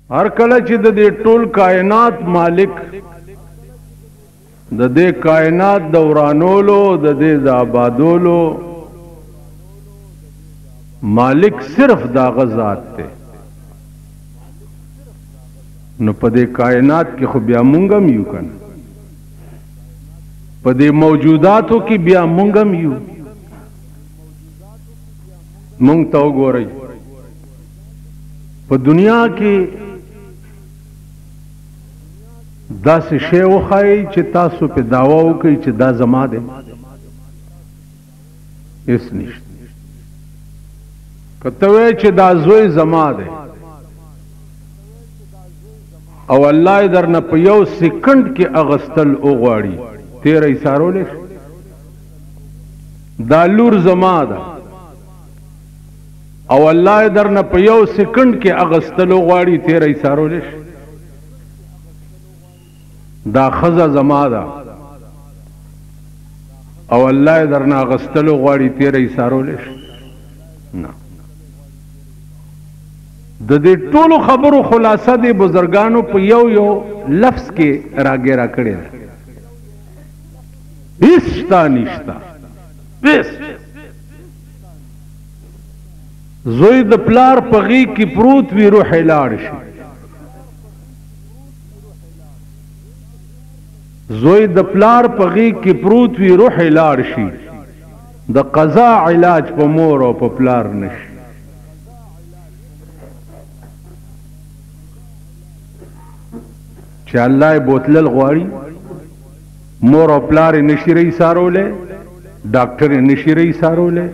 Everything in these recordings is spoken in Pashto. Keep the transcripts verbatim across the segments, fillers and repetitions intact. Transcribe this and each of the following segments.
هر کله چې د دې ټول کائنات مالک د دې کائنات د ورانولو د دې د آبادولو مالک صرف دا غزاد ته نو په دې کائنات کې خو بیا مونږ هم یو کنه په دې موجوداتو کې بیا مونږ هم یو مونږ ته وګورئ په دنیا کې داسې شی وښایي چې تاسو په دعوا وکړئ چې دا زما دی هېڅ نشته که ته وایې چې دا زوی زما دی او الله یې درنه په یو سکنډ کې اغستل وغواړي تیره ایسارولی شي دا لور زما ده او الله یې درنه په یو سکنډ کې اغستل وغواړي تیره ایسارولی شي دا خزه زما ده او الله یې درنه اغستل وغواړي تیره ایسارولی شي نه د دې ټولو خبرو خلاصه د بزرګانو په یو یو لفظ کې راګیرا کړې ده هیڅ شته نشته هیڅ زوی د پلار په غېږ کې پروت وي روح یې لاړ شي زوی د پلار په غېږ کې پروت وي روح یې لاړ شي د قضا علاج په مور او په پلار نشي چې الله یې بوتلل غواړي مور او پلار یې نشي رئیسارولی ډاکټر یې نشي رئیسارولی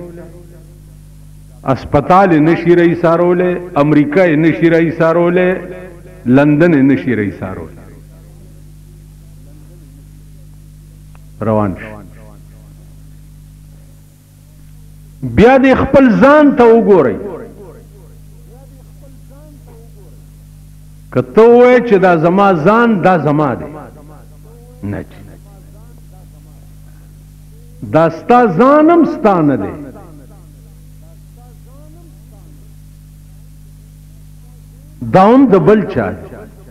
اسپتال یې نشي رئیسارولی امریکا یې نشي رئیسارولی لندن یې نشي رئیسارولی روان شي بیا دې خپل ځان ته وګورئ که ته ووایې چې دا زما ځان دا زما دی نه دا ستا ځان هم ستا نه دی دا هم د بل چا دی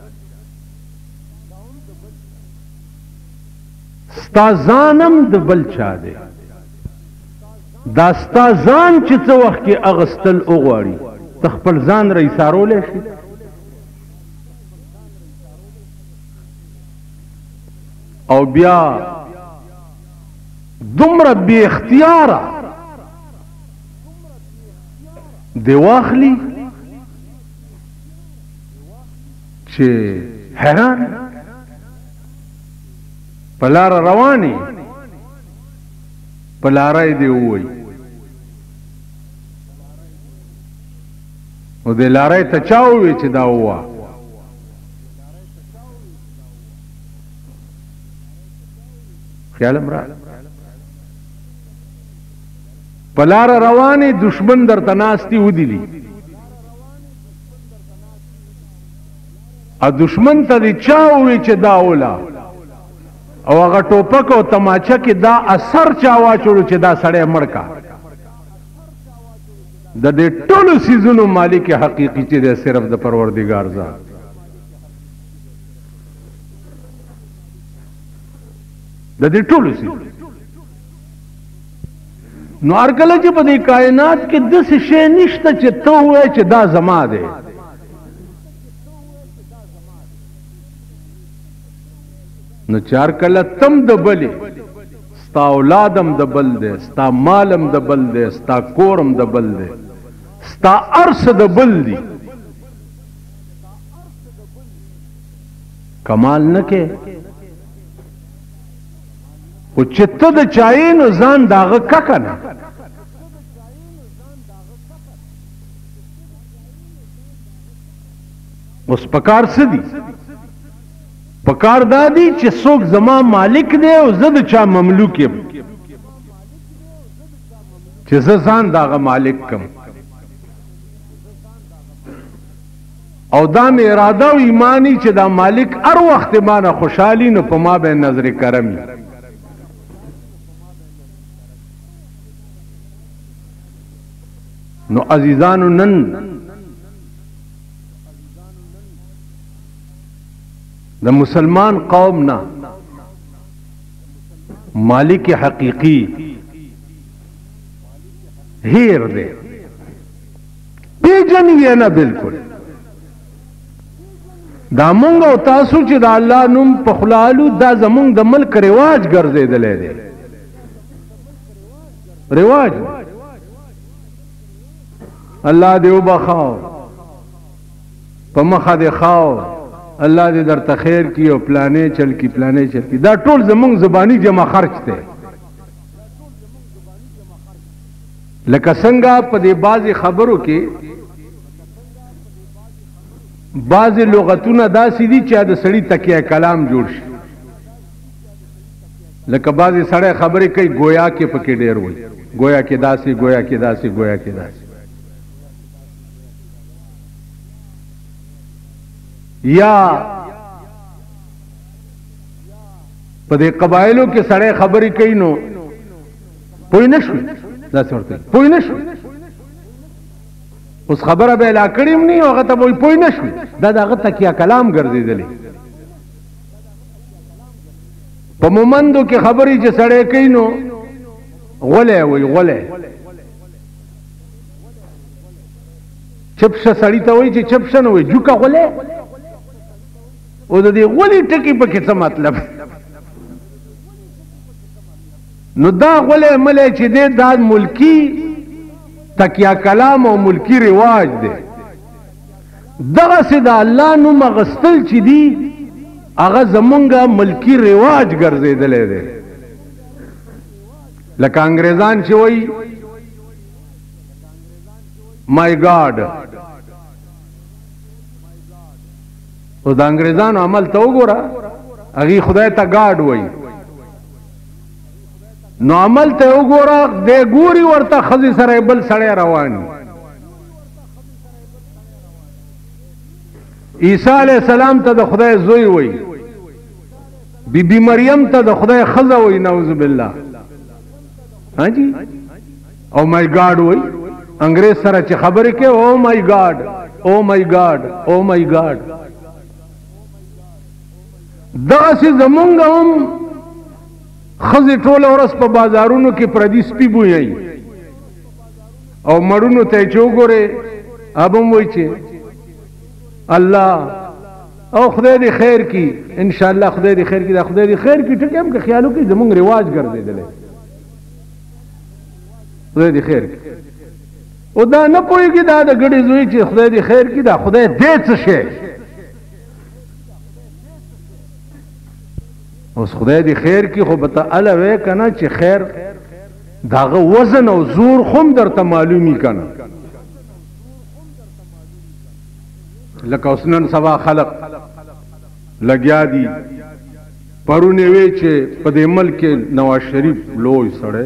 ستا ځان هم د بل چا دی دا ستا ځان چې څه وخت کې اغستل وغواړي ته خپل ځان رئیسارولی شي او بیا دومره بی اختیاره دی واخلي چې حیران په لاره روانې په لاره یې دی ووایي او دې لاره ته چا ووایي چې دا ووایه خیالم را په لاره روانې دشمن درته ناستي ودیلي ا دشمن ته دې چا ووایي چې دا وله او هغه ټوپک او تماچه کې دا اثر چا واچوړو چې دا سړی مړ کا د دې ټولو څیزونو مالک حقیقي چې دی صرف د پروردګار ذات د دې ټولو څیزونو نو هر کله چې په دې کائنات کې داسې شی نشته چې ته ووایې چې دا زما دی نو چار کله تم د بلې ستا اولادم د بل دی ستا مالم د بل دی ستا کورم د بل دی ستا ارس د بل دی کمال نه کې خو چې ته د چایې نو ځان د هغه که که نه اوس پکار څه دي پکار دا دی چې څوک زما مالک دی او زه د چا مملوک یم چې زه ځان د هغه مالک کم او دا مې اراده او ایمانی چې دا مالک هر وخت ما نه خوشحالي نو په ما به نظر کرم نو عزیزانو نن د مسلمان قوم نه مالک حقیقی هیر دی پیژنې یې نه بالکل. دا مونږ او تاسو چې د الله نوم په خوله الو دا زمونږ د ملک رواج ګرځېدلی دی، رواج. الله دې وبخاو، په مخه دې خاو، الله دې درته خیر کی او پلانې چل کی پلانې چل کی. دا ټول زمونږ زبانی جمع خرچ دی. لکه څنګه په دې بعضې خبرو کې بعضې لغتونه داسې دي چې د سړي تکیه کلام جوړ شي. لکه بعضې سړی خبرې کوي گویا کې پکې ډېر وي، گویا کې داسې، گویا کې داسې، گویا کې داسې. یا په دې قبایلو کې سړی خبرې کوي نو پوه نه شوي، داسې ورته پوه نه شوي. اوس خبره به لا کړې هم نه هغه ته وایي پوه نه شوي. دا د هغه تکیه کلام ګرځېدلی. په مومندو کې خبرې چې سړی کوي نو غولی وایي، غولی. چپشه سړي ته وایي چې چپشه نه وایي، جوکه غولی. او د دې غولي ټکي پکې څه مطلب؟ نو دا غولی ملی چې دی دا ملکی تکیه کلام او ملکی رواج دی. دغسې د الله نوم اخیستل چې دي هغه زمونږه ملکی رواج ګرځېدلی دی. لکه انګریزان چې وایي مای ګاډ، او د انګریزانو عمل ته وګوره، هغې خدای ته ګاډ وایي. نو عمل ته وګوره، دی ګوري ورته ښځې سره بل سړی روان. عیسی علیه السلام ته د خدای زوی وایي، بی بی مریم ته د خدای ښځه وایي، نعوذ بالله. ها جی، او مای ګاډ وایي. انګریز سره چې خبرې کوي، او مای ګاډ، او مای ګاډ، او مای ګاډ. دغسې زمونږ هم ښځې ټوله ورځ په بازارونو کې پردي سپي بویوي، او مړونو ته چې وګورې اب هم وایي چې الله او خدای دې خیر کی، انشاءالله خدای دې خیر کی. دا خدای دې خیر کی ټکي هم که خیالو کې زمونږ رواج ګرځېدلی، خدای دې خیر کی. او دا نه پوهېږي دا د ګډې زوی چې خدای دې خیر کی، دا خدای دې څه شی. اوس خدای دې خیر کی خو به ته اله وی که نه چې خیر د هغه وزن او زور خو هم درته معلومي که نه. لکه اوس نن سبا خلق لګیا دي. پرون یې وی چې په دې ملک کې نواز شریف لوی سړی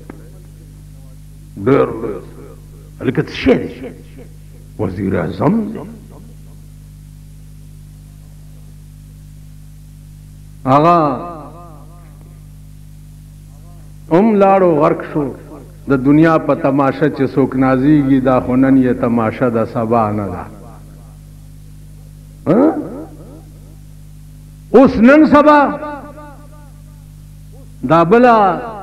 ډېر لوی، هلکه څه شی دی؟ وزیر اعظم دی. هغه ام لاړو غرق شو د دنیا په تماشه چې څوک نازیږي، دا خو نن یې تماشه د سبا نه ده. اوس نن سبا دا بله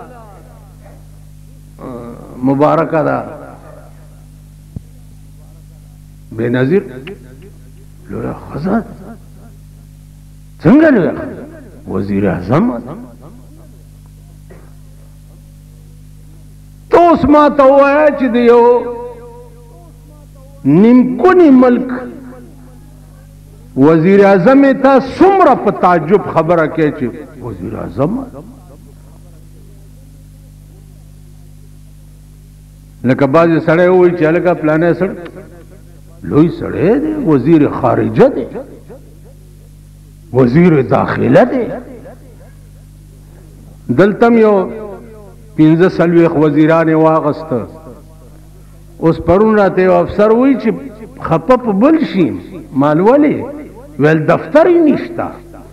مبارکه ده بے نظیر لویه ښځه، څنګه لویه ښځه؟ وزیر اعظم. تو اوس ما ته ووایه چې د یو نیمکوني ملک وزیر اعظم ته څومره په تعجب خبره کوي چې وزیر اعظم. لکه بعضې سړی ووایي چې هلکه پلانی سړی لوی سړی دی، وزیر خارجه دی، وزیر داخله دی. دلته م یو پنځه څلوېښت وزیران یې واغسته. اوس پرون راته یو افسر وایي چې خفه په بل شي. مال ولې؟ ویل دفتر یې نشته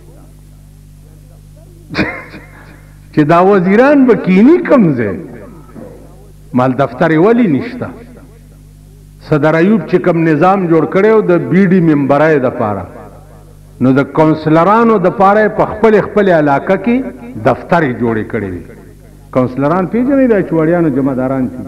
چې دا وزیران به کینی کوم ځای. مال دفتر یې ولې نشته؟ صدر ایوب چې کوم نظام جوړ کړی و د بی ډي ممبرۍ دپاره، نو د کونسلرانو د پاره په خپل خپل علاقه کې دفتر جوړې کړې دي. کونسلران پیژنې د چوړیانو جمعداران چې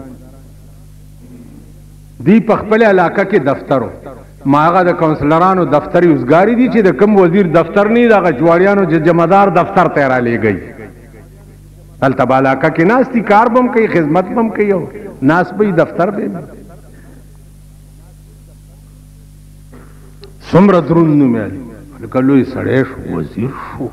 دی په خپل علاقه کې دفترو ما هغه د کونسلرانو دفتر یوزګاری دي چې د کم وزیر دفتر نه دغه چوړیانو چې جمعدار دفتر ته را لېږي هلته په علاقه کې ناستي کار بم کوي خدمت بم کوي او ناس به دفتر به څومره درون نوم یې لکه لوی سړی شو وزیر شو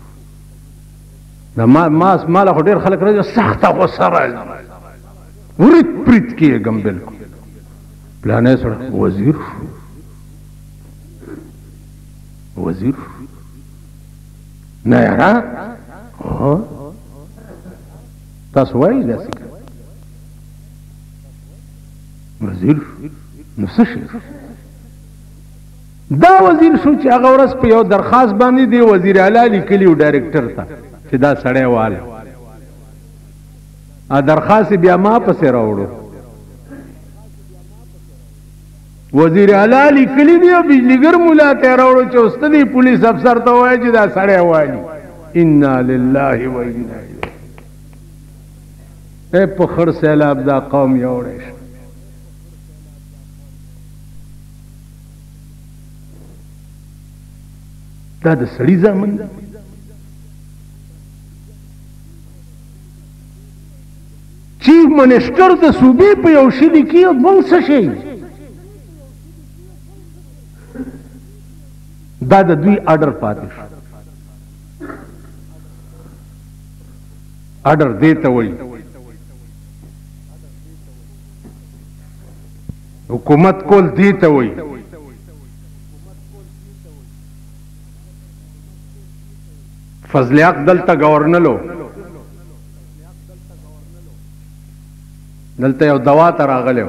د ما ماس ماله خو ډېر خلک راځي سخته غوسه راځي ورید پرید کېږم بلکل پلانی سړی وزیر شو وزیر شو نه یاره تاسو وایي داسې وزیر نو څه شي دا وزیر شو چې هغه ورځ په یو درخواست باندې دی وزیر اعلی لیکلی و ډایرکټر ته چې دا سړی واله ا درخواست بیا ما پسې راوړو وزیر اعلی لیکلی دی او بجلیګر مولا ته راوړو چې استادي پولیس افسر ته وایي چې دا سړی والی انا لله و انا الیه اے په خړ سیلاب دا قوم یوړې دا د سړي زامن ده چیف منسټر د صوبې په یو شي لیکي او موږ څه شي دا د دوی آرډر پاتې شو آرډر دی ته وایي حکومت کول دی ته وایي فضل حق دلته گورنلو دلته یو دوا ته راغلی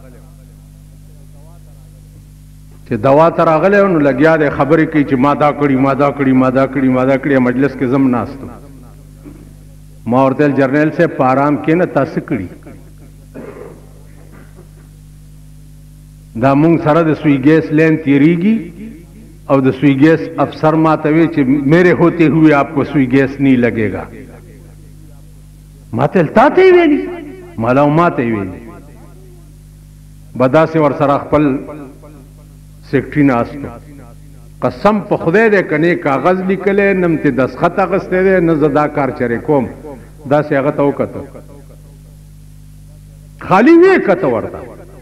چې دوا ته راغلی نو لګیا دی خبرې کوي چې ما دا کړي ما دا کړي ما دا کړي ما دا کړي مجلس کې زم ناستو ما ورته ویل جرنیل صاحب په ارام کښېنه تا څه کړي دا مونږ سره د سوی ګیس لین تیریږي اور د سوئی گیس افسر ماته وی چې میرے ہوتے ہوئے آپ کو سوئی گیس نہیں لگے گا ماته التاته ویلی مالاو ماته ویلی بدا سے ور سره خپل سیکټری ناستو قسم په خدای دې کني کاغذ لیکلې نم ته دسخط اغسته دې نه زدا کار چره کوم دا سي هغه ته وکړه خالی وی کته ورته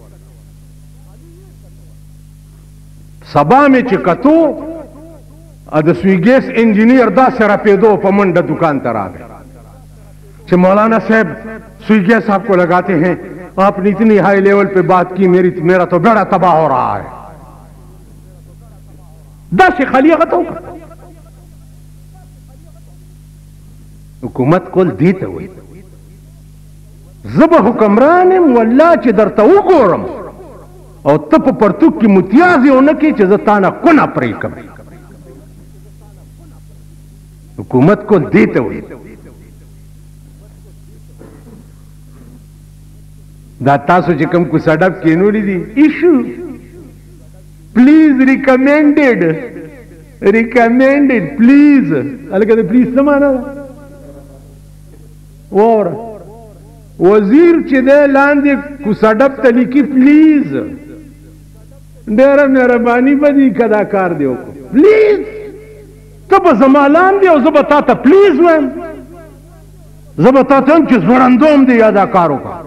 سبا می چې کتو ا د سوی ګیس انجینیر دا سره پیدو په منډه دکان ته راغی چې مولانا صاحب سوئی گیس آپ کو لگاتے ہیں آپ نے اتنی ہائی لیول پہ بات کی میری میرا تو بیڑا تباہ ہو رہا ہے دا سے خالی غتو حکومت کول دیته وي زبه حکمرانم والله چې درته وګورم او ته په پرتوک کې متیازې ونه کې چې زه تا نه کونه پرې کړم حکومت کول دیته وي دا تاسو چې کوم کو سډپ کینولې دي ایشو پلیز ریکمینډډ ریکمینډډ پلیز الګا دې پلیز څه معنا اور وزیر چې دې لاندې کو سډپ ته لیکي پلیز ډېر مهرباني بدی کدا کار دیو پلیز ته به زما لاندې او زه به تا ته پلیز وایم زه به تا ته هم چې زوړندوم دی یا دا کار وکړه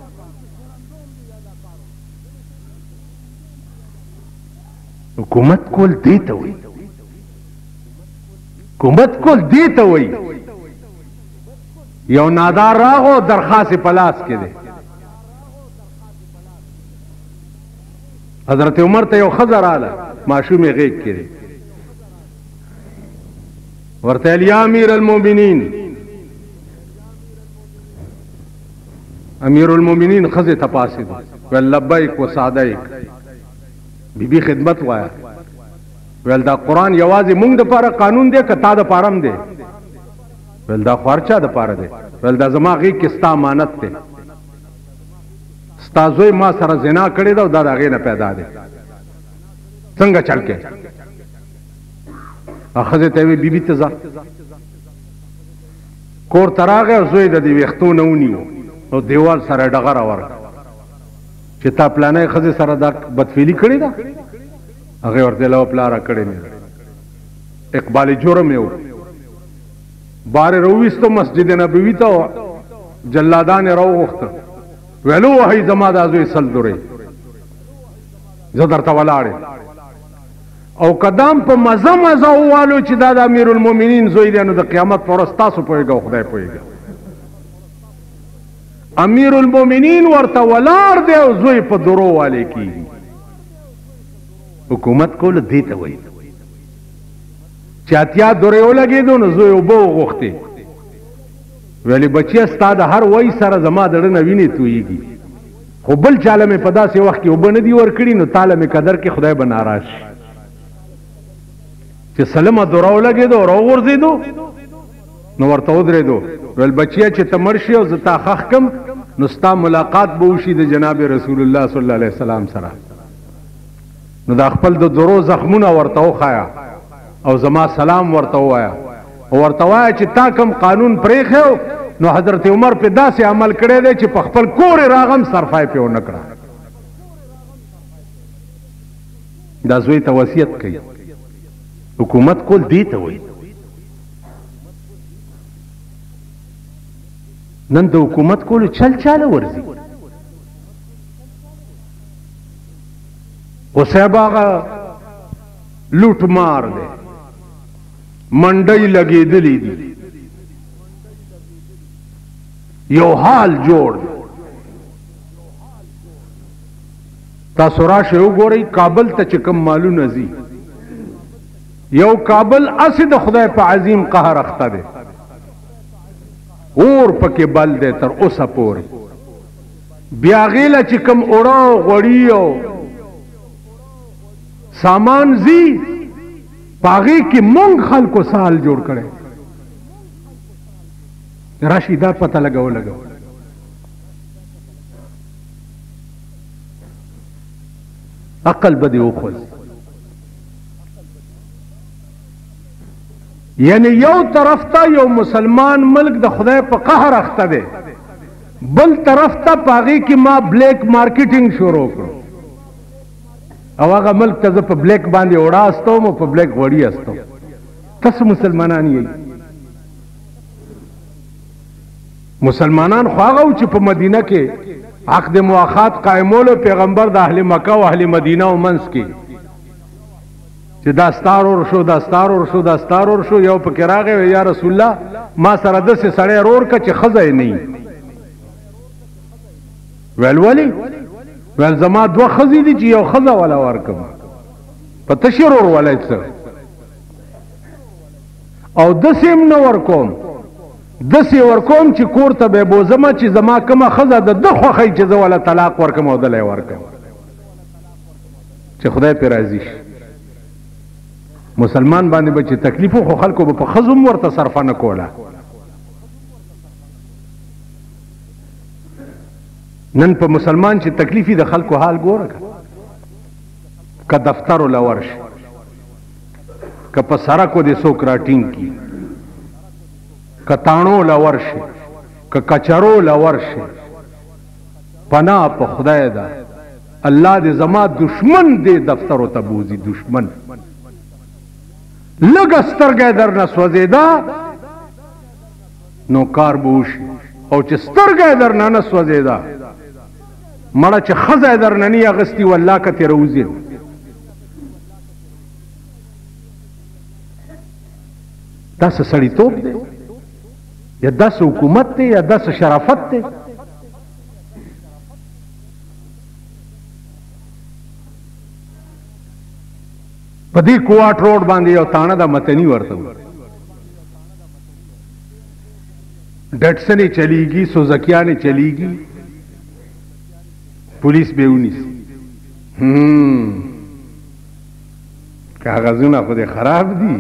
حکومت کول دیته وي حکومت کول دیته وي یو نادار راغو درخواست پلاس کې دی حضرت عمر ته یو ښځه راله ماشوم یې غېږ کې دی ورته ویل یا امیر المؤمنین امیر المؤمنین ښځې ته پاسېدو ویل لبیک و سعدیک بی بی خدمت وایا ویل دا قرآن یوازې مونږ دپاره قانون دی که تا دپاره هم دی ویل دا خو هر چا دپاره دی ویل دا زما غېږ کې ستا امانت دی ستا زوی ما سره زنا کړې ده او دا د هغې نه پیدا دی څنګه چل کې ښځې ته وی بیبي ته ځه کور ته راغی او زوی د دې ویښتو نه ونیو او دیوال سره ډغره ورکړه چې تا پلانۍ ښځې سره دا بدفعلي کړې ده هغې ورته له پلاره کړې نه اقبال جرم یې وکړ بارې راوویستو مسجد نبوي ته جلادان یې راوغوښته ویل ووهئ زما دا زوی سل درې زه درته ولاړ یم او قدام په مزه مزه ووالو چې دا د امیر المؤمنین زوی دی نو د قیامت په ورځ تاسو پوهېږه او خدای پوهېږه امیر المؤمنین ورته ولاړ دی او زوی په درو والی کېږي حکومت کول دې ته وایي چې اتیا درې ولګېدو نو زوی اوبه وغوښتې ویلې بچیه ستا د هر وی سره زما د ډنه وینې تویېږي خو بل چاله مې په داسې وخت کې اوبه نه دي ورکړي نو تاله مې قدر کې خدای به ناراض شي چې سلمه دوره ولګېدو او راوغورځېدو نو ورته ودرېدو ویل بچیه چې ته مړ شي او زه تا ښخ کم نو ستا ملاقات به وشي د جناب رسول الله صلی الله علیه وسلم سره نو دا خپل د درو زخمونه ورته وښایه او زما سلام ورته ووایه او ورته وایه چې تا کم قانون پرېښی نو حضرت عمر پې داسې عمل کړی دی چې په خپل کور یې راغم صرفه یې پې ونه کړه دا زوی ته وصیت کوي حکومت کول دې ته وایي نن د حکومت کولو چل چاله ورځي خو صاحب هغه لوټ مار دی منډۍ لګېدلې دي یو حال جوړ دی تاسو راشئ وګورئ کابل ته چې کوم مالونه ځي یو کابل اسې د خدای په عظیم قهر اخته دی اور پکې بل دی تر اوسه پورې بیا هغې له چې کوم اوړه او غوړي او سامان ځي په هغې کې مونږ خلکو سال جوړ کړی راشي دا پته لګو لګو عقل به دې وخوځي یعنی یو طرف ته یو مسلمان ملک د خدای په قهر اخته دی بل طرف ته په هغې کې ما بلیک مارکیټینګ شروع کړو او هغه ملک ته زه په بلیک باندې اوړه استوم او په بلیک غوړي استوم تاسو مسلمانان یې مسلمانان خو هغه چې په مدینه کې عقد مواخات قائمولو پیغمبر د اهل مکه او اهل مدینه او منځ کې چې دا ستار اور شو دا ستار اور شو دا ستار اور شو یو پکې راغی یا رسول الله ما سره داسې سړی رور که چې ښځه یې نه ویل ولې ویل زما دوه ښځې دي چې یو ښځه وله ورکم په تشې رور ولی څه او داسې هم نه ورکوم داسې ورکوم چې کور ته به یې بوځمه چې زما کومه ښځه د ده خوښی چې زه وله طلاق ورکم او دله یې ورکم چې خدای پرې راضي شي مسلمان باندې به چې تکلیف خو خلکو به په ښځو هم ورته صرفه نه کوله نن په مسلمان چې تکلیفي د خلکو حال ګوره که دفترو له ورشي که په سړکو دې څوک راټینګ کي که تاڼو له ورشي که کچرو له ورشي پناه په خدای ده الله دې زما دشمن دې دفترو ته بوځي دشمن لږه سترګه در نه سوځېده نو کار به وشي او چې سترګه در نه نه سوځېده مړه چې ښځه یې در نه نی اخیستي والله که ترې راوځي دا څه سړیتوب دی یا داسې حکومت دی یا داسې شرافت دی په دې کوواټ روډ باندې یو تاڼه ده متني ورته ډټسنې چلیږي سوزکیانې چلیږي پولیس به ونیسي کاغذونه خو دې خراب دي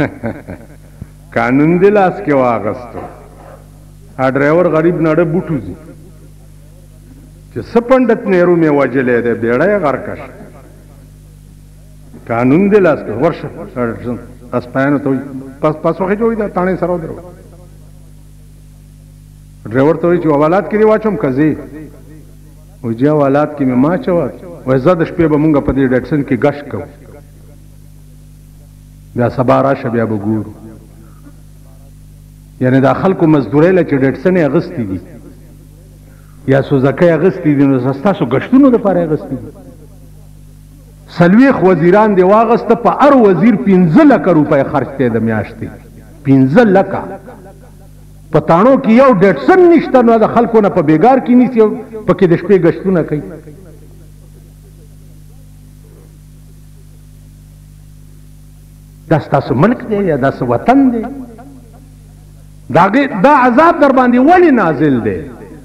قانون دې لاس کې واغستو ها ډرایور غریب نړه بوټو ځي چې څه پنډت نهرو مې وجلی دی بیړه یې غرقه قانون دې لاس کې ورشه اسپایانو ته وایي پس پس وخې جوړي دا تاڼې سره ودرو ډرایور ته وایي چې حوالات کې دې واچوم که ځې وایي جی حوالات کې مې ما اچوه وایي زه د شپې به مونږ په دې ډیټسن کې ګشت کوو بیا سبا راشه بیا به ګورو یعنې دا خلکو مزدورۍ له چې ډیټسن یې اغوستي دي یا سوزکۍ اغوستي دي نو ستاسو ګشتونو دپاره یې اغوستي دي څلوېښت وزیران دې واغسته په هر وزیر پنځه لکه روپۍ خرچ دی د میاشتې پنځه لکه په تاڼو کې یو ډیټسن نشته نو د خلکو نه په بیګار کې نیسي او پکې د شپې ګشتونه کوي دا ستاسو ملک دی یا داسې وطن دی دا عذاب در باندې ولې نازل دی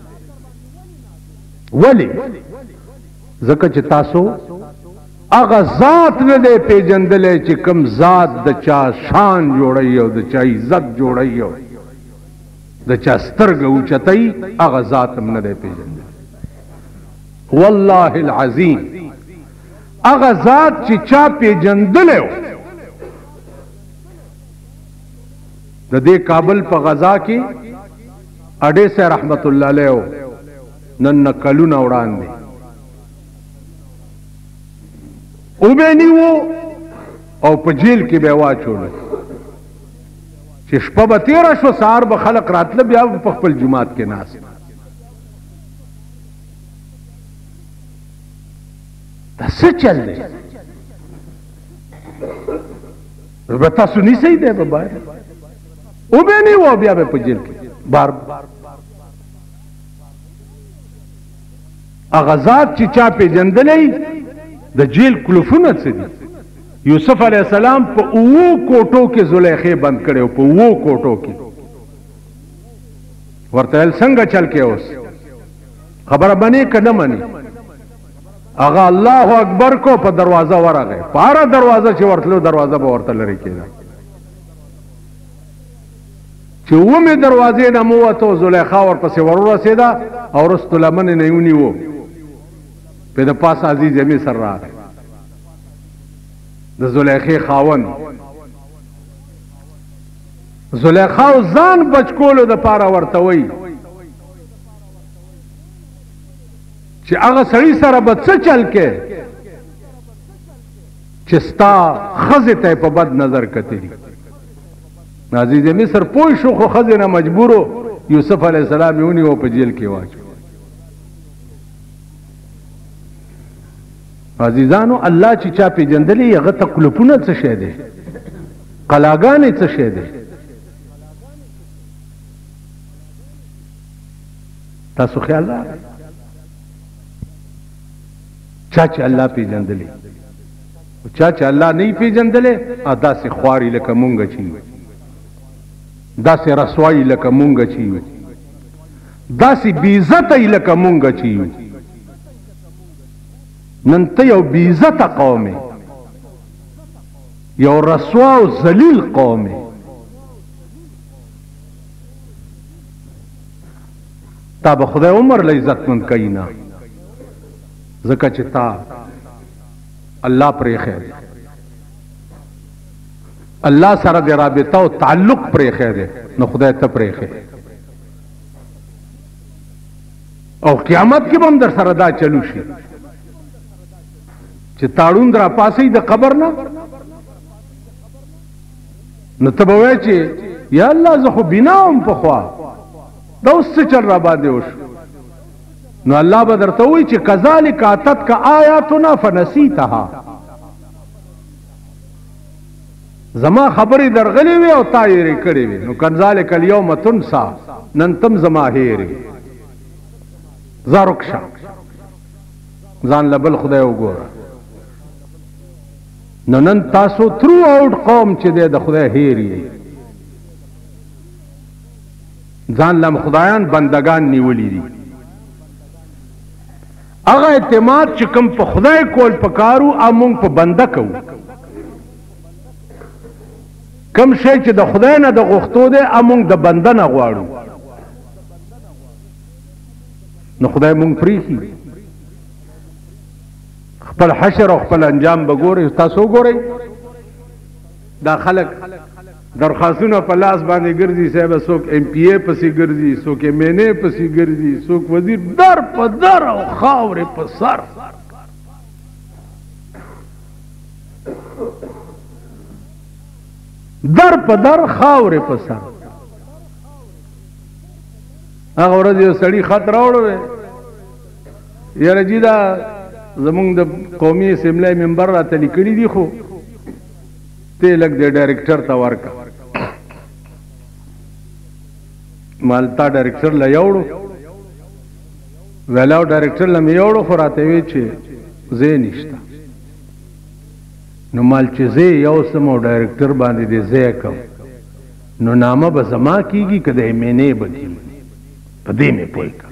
ولې ځکه چې تاسو هغه ذات نه دی پیژندلی چې کوم ذات د چا شان جوړوي او د چا عزت جوړوي او د چا سترګه اوچتوي هغه ذات هم نه دی پیژندلی والله العظیم هغه ذات چې چا پیژندلی و د دې کابل په غزا کې اډې سے رحمت الله علیه نن نه کلونه وړاندې او به نیو او په جیل کې به واچول چې شپه به تیره شو سهار به خلق راتله بیا په خپل جومات کې ناست دا څه چل دی به تاسو نیسئ دی به باید او به نیو بیا به په جیل کې بار هغه ذات چې چا پیژندلی د جیل کلوفونه څه دي یوسف علیه السلام په اوو کوټو کې زلیخې بند کړی په اوو کوټو کې ورته ویل څنګه چل کې اوس خبره منې که نه منې هغه الله اکبر کو په دروازه ورغی په هره دروازه چې ورتلو دروازه به ورته لرې کېده چې اومې دروازې نه مو وته زلیخا ورپسې ور ورسېده او وروستو لمنې نه یې ونیو په د پاسه عزیز مصر راغی د زلیخې خاوند زلیخا ځان بچ کولو دپاره ورته وایي چې هغه سړي سره به څه چل کې چې ستا ښځې ته یې په بد نظر کتلي عزیز مصر پوه شو خو ښځې نه مجبورو یوسف علیه السلام یې ونیو په جیل کې واچو عزیزانو الله چې چا پیژندلی هغه ته کلوپونه څه شی دی قلاګانې څه شی دی تاسو خیال راغی چا چې الله پیژندلی چا چې الله نه پیژندلی داسې خواري لکه مونږ چې داسې رسوایی لکه مونږ چې داسې بېعزته لکه مونږ چې نن ته یو بېعزته قوم یو رسوا او ذلیل قوم تا به خدای عمر له عزتمند کوي نه ځکه چې تا الله پرېښی دی الله سره د رابطه او تعلق پرېښی دی نو خدای ته پرېښی او قیامت کې به هم در سره دا چلو شي چې تاړوند را پاسئ د قبر نه نو ته به وایې چې یا الله زه خو بنا وم پخوا دا اوس څه چل را باندې وشو نو الله به درته وایي چې کذلک اتتک آیاتنا فنسیتها زما خبرې درغلې وې او تا یې کړې وې نو کذلک الیوم تنسا نن تم زما هېرې ځه رکشه ځان له بل خدای وګوره نو نن تاسو ترو اوټ قوم چې دی د خدای هیر یې ځان لم خدایان بندگان نیولی دي هغه اعتماد چې کوم په خدای کول پکارو امون په بنده کوو کم شی چې د خدای نه د غوښتو دی امون د بنده نه غواړو نو خدای مونږ پریښي خپل حشر او خپل انجام به ګورئ تاسو ګورئ دا خلک درخواستونه په لاس باندې ګرځي صاحب، څوک ایم پی ای پسې ګرځي، څوک ایم این ای پسې ګرځي، څوک وزیر، در په در او خاورې په سر. در په در خاورې په سر. هغه ورځ یو سړي خط راوړی، یاره جي دا زمونږ د قومي اسمبلی ممبر راته لیکلي دي، خو ته لږ د ډایرکټر ته ورکړه. مال تا ډایرکټر له یوړو ویلاو ډایرکټر له مې یوړو، خو راته وی چې ځای نشته. نو مال چې ځای یوسم او ډایرکټر باندې دې ځای کوم، نو نامه به زما کېږي که د ایم این ای به کېږي، په دې مې پوه کړه.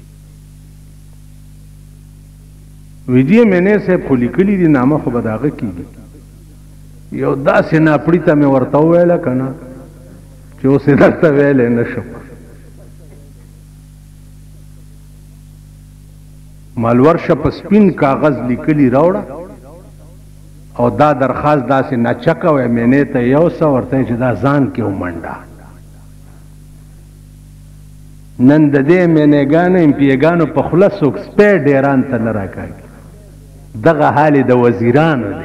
وی جي ایم این ای صاحب خو لیکلي دي نامه خو به د هغه کېږي. یو داسې ناپړي ته مې ورته وویله که نه چې اوس یې درته ویلی نه شم. مال ورشه په سپین کاغذ لیکلي راوړه او دا درخواست داسې نچکه او ایم این ای ته یوسه، ورته چې دا ځان کې ومنډه. نن د دې ایم این ایګانو ایم پي ایګانو په خوله څوک سپی ډیران ته نه راکاږي. دغه حال د وزیرانو دی.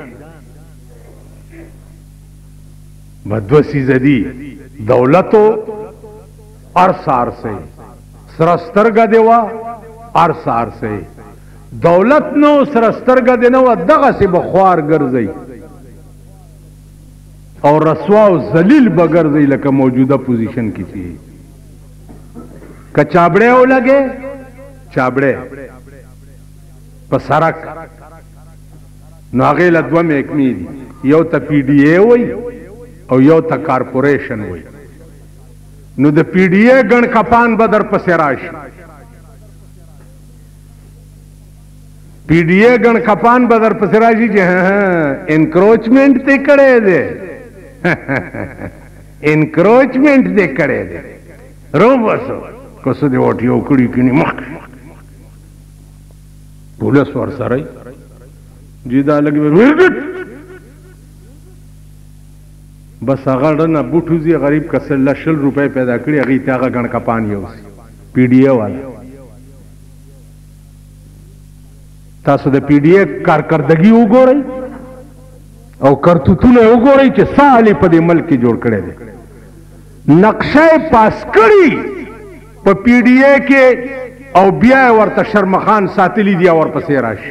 به دوه څیزه دي، دولتو ارس ارسئ، سره سترګه دې وه ارس ارسئ. دولت نو سره سترګه دې نه وه، دغسې به خوار ګرځئ او رسوا او ذلیل به ګرځئ لکه موجوده پوزیشن کې چې که چابړی ولګې چابړی په سرک، نو هغې له دوه محکمې دي، یو ته پی ډي ای وایي او یو ته کارپوریشن وایي. نو د پی ډي ای ګڼ کپان به در پسې راشي، پی ډي ای ګڼ کپان به در پسې راشي چې انکروچمنټ دې کړی دی، انکروچمنټ دې کړی دی. رو بسو که څه دې وټ یو کړي کړي مخکې پولیس ورسره جی دا لګي بس هغه ډنه بوټوزي غریب کسل له شل روپۍ پیدا کړي، هغې ته هغه ګڼ کپان یوسي پی ډي ای والا. تاسو د پی ډي ای کارکردګي وګورئ او کرتوتونه وګورئ چې څه حال په دې ملک کې جوړ کړی دی. نقشه یې پاس کړي په پی ډي ای کې او بیا یې ورته شرمخان ساتلي دي او ورپسې راشي.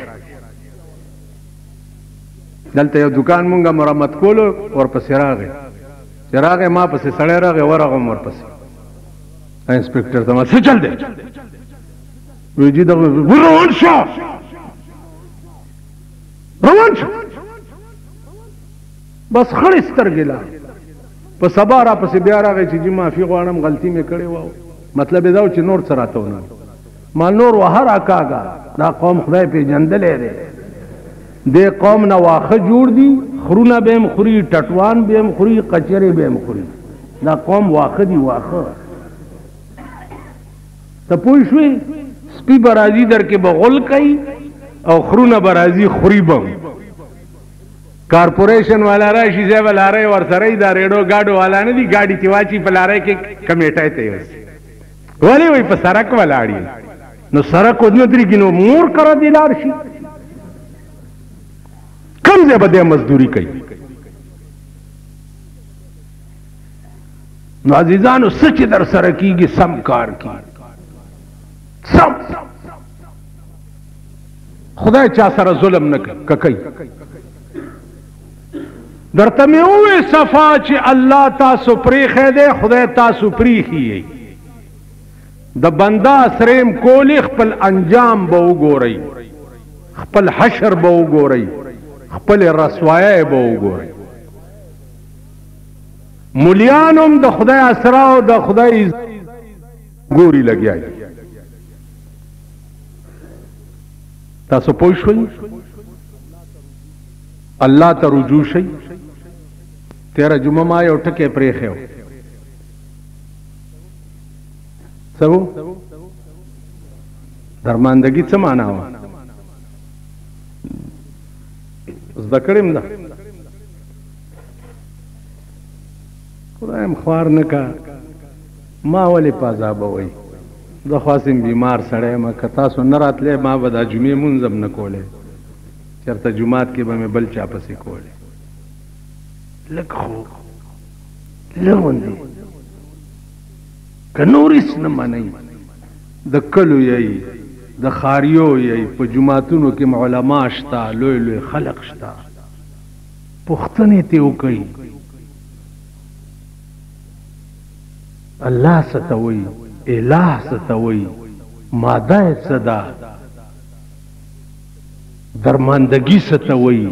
دلته یو دکان مونږه مرمت کولو، ورپسې راغی چې راغی ما پسې سړی راغی، ورغلم ورپسې انسپکټر ته ما څه چل دی؟ وی جي دغه روان شه روان شه. بس خړې سترګې لا په سبا را پسې بیا راغی چې جي معافي غواړم غلطي مې کړې وه. مطلب یې دا و چې نور څه راته ونه ما نور وهه راکاږه. دا قوم خدای پېژندلی دی، دې قوم نه واښه جوړ دي، خرونه به هم خوري، ټټوان به هم خوري، کچرې به هم خوري. دا قوم واښه دي واښه. ته پوه شوې؟ سپي به راځي در کې به غول کوي او خرونه به راځي خوري به هم. کارپوریشن والا راشي صاحب لارۍ ورسره دا ریډو ګاډو والا نه دي، ګاډي چې واچي په لارۍ کې کمیټی ته یوسي. ولې وایي په سړک ولاړ یې، نو سړک ونه درېږي نو مور کره دې لاړ شي. کم ځای به دی مزدوري کوي. نو عزیزانو څه چې در سره کېږي سم کار کېږي، سم. خدای چا سره ظلم نه کوي. درته مې ووې صفا چې الله تاسو پرېښی دی، خدای تاسو پرېښي یې. د بنده اسریم کولی خپل انجام به وګورئ، خپل حشر به وګورئ، خپل رسوایی به وګورئ. مولیان هم د خدای اسرا او د خدای ګوري لګیا دي. تاسو پوه شئ؟ الله ته رجوع شئ. تیره جمعه ما یو ټکی پرېښی و. څه و؟ درماندګي څه معنا وه؟ زده کړې م ده. خدایم خوار نه کا ما ولې په عذابوئ زه خواصم بیمار سړی یم که تاسو نه راتلی ما به دا جمعې مونځ هم نه کولی چېرته جومات کې به مې بل چا پسې کولی لږ خو لږ غوندې که نور هېڅ نه منئ د کلو یی د ښاریو یی په جوماتونو کې علما شته لوی لوی خلق شته پوښتنې ترې وکئ الله څه ته وایي الہ څه ته وایي ماده یې څه ده درماندګي څه ته وایي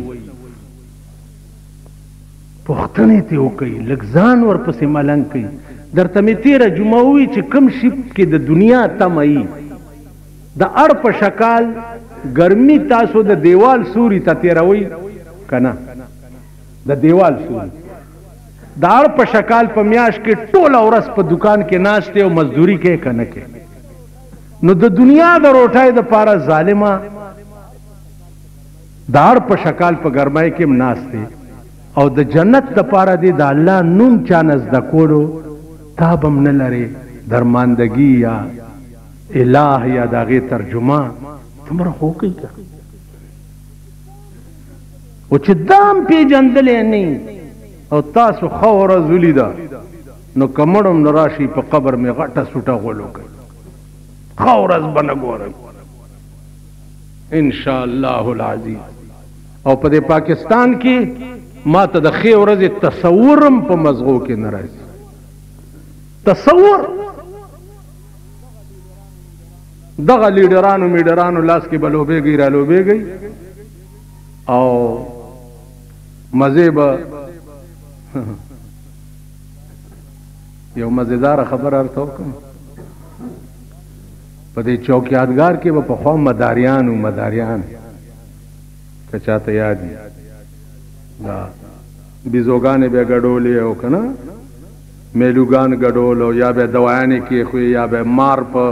پوښتنې ترې وکئ لږ ځان ورپسې ملنګ کئ درته مې تېره جمعه ووي چې کوم شي کې د دنیا تمه یي د اړ په شکال ګرمي تاسو د دیوال سوري ته تېروئ که نه د دیوال سوري د اړ په شکال په میاشت کې ټوله ورځ په دکان کې ناست او مزدوري کوې که نه کوې نو د دنیا د روټۍ دپاره ظالمه د اړ په شکال په ګرمۍ کې هم ناست دی او د جنت دپاره دی د الله نوم چا نه زده کولو تاب هم نه لرې درماندګي یا الہ یا د هغې ترجمه څومره خو وکئ که او چې دا هم پېژندلی نه او تاسو ښه ورځ ولیده نو که مړ هم نه راشي په قبر مې غټه سوټه غول وکړئ ښه ورځ به نه ګورئ انشاءالله العزیز او په دې پاکستان کې ما ته د ښې ورځې تصور هم په مزغو کې نه راځي تصور دغه لیډرانو میډرانو لاس کې به لوبېږئ را لوبېږئ او مزې به یو مزیداره خبره ورته وکړم په دې چوکیادګار کې به پخوا مداریان و مداریان که چاته یاد وي دا بیزوګانې به یې ګډولې او که نه میلوګان ګډول او یا به دوایانې کېښوې یا به مار په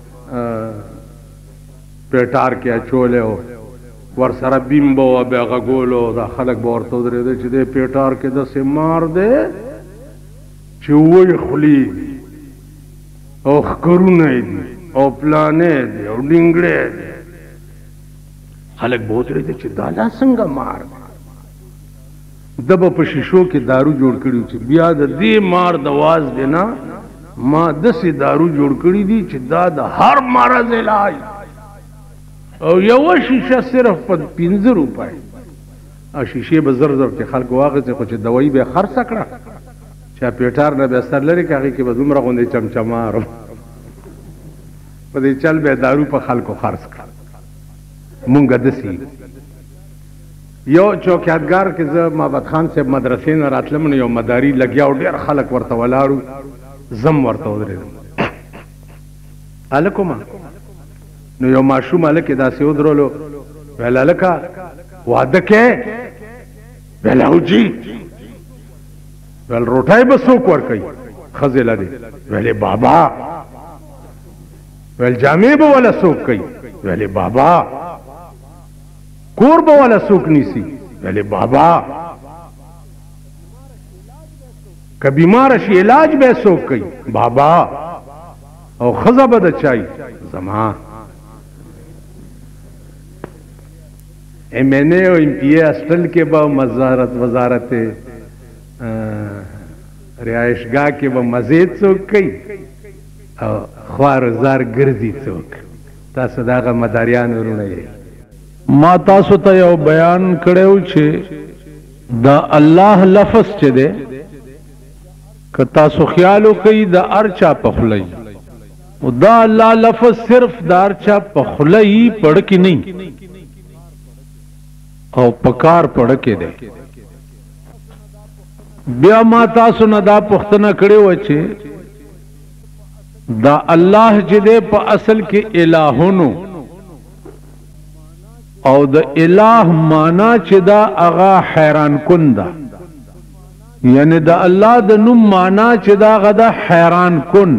پیټار کې اچولی او ورسره بیم به وه بیا غږولو دا خلک به ورته ودرېده چې دی پیټار کې داسې مار دی چې اووه خولې دي او ښکرونه یې دي او پلانې دي او ډینګړې دي خلک به ودرېده چې دا لا څنګه مار ده به په شیشو کې دارو جوړ کړي چې بیا د دې مار د واز دی نه ما داسې دارو جوړ کړي دي چې دا د هر مرض علاج او یوه شیشه صرف په پنځه روپۍ او شیشې به زر زر کې خلکو واخېستې خو چې دوایي به یې خرڅه کړه چا پیټار نه به سر لرې که هغې کې به دومره غوندې چمچمار په دې چل به یې دارو په خلکو خرڅ کړه مونږ داسې یو چوکیادګار کې زه محمد خان صاحب مدرسې نه راتلم نو یو مداري لګیا او ډېر خلک ورته ولاړو زم ورته ودرېدم هلک ومه نو یو ماشوم هلک یې داسې ودرولو ویل هلکه واده کې ویل حوجي ویل روټۍ به څوک ورکوي ښځې له دې ویلې بابا ویل جامې به وله څوک کوي ویلې بابا کور به وله څوک نیسي ویلې بابا که بیماره شي علاج به یې څوک کوي بابا او ښځه به د چای زما ایم این اے او ایم پی اے اسټل کې به وزارت وزارت رهایشګاه کې به مزې څوک کوي او خوار زار ګرځي څوک تاسو د هغه مداریان ورونه یې ما تاسو ته یو بیان کړی چې د الله لفظ چې دی که تاسو خیال وکئ د هر چا په خوله یي او دا الله لفظ صرف د هر چا په خوله یي پړه کې نه او په کار پړه کې دی بیا ما تاسو نه دا پوښتنه کړې وه چې دا الله چې دی په اصل کې الهونو او د الہ معنا چې دا هغه حیران کن ده یعنی د الله د نوم معنا چې دا هغه ده حیران کن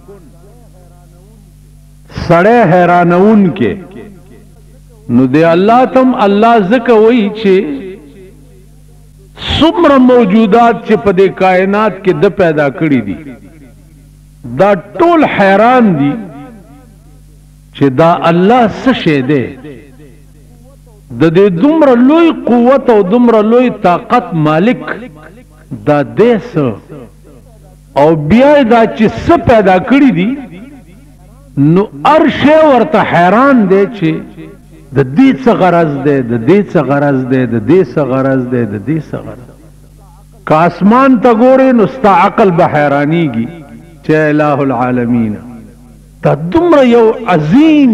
سړی حیرانون کې نو د الله تم الله ځکه وایي چې څومره موجودات چې په دې کائنات کې د پیدا کړي دي دا ټول حیران دي چې دا الله څه شی دی د دې دومره لوی قوت او دومره لوی طاقت مالک دا دی څه او بیا دا چې څه پیدا کړي دي نو هر شی ورته حیران دی چې د دې څه غرض دی د دې څه غرض دی د دې څه غرض دی د دې څه غرض که اسمان ته ګورې نو ستا عقل به حیرانېږي چې الہ العالمین دا دومره یو عظیم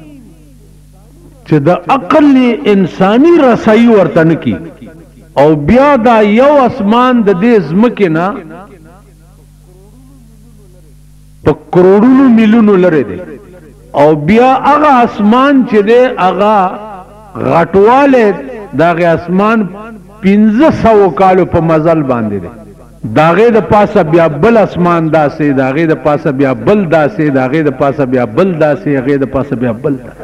چې د عقل انسانی رسائی ورته نه کی او بیا دا یو اسمان د دې ځمکې نه په کروڑونو میلیونو لرې دی او بیا هغه اسمان چې دی هغه غټوالی د هغې اسمان پنځه سوو کالو په مزل باندې دی د هغې د پاسه بیا بل اسمان داسې د هغې د پاسه بیا بل داسې د هغې د پاسه بیا بل داسې هغې د پاسه بیا بل داسې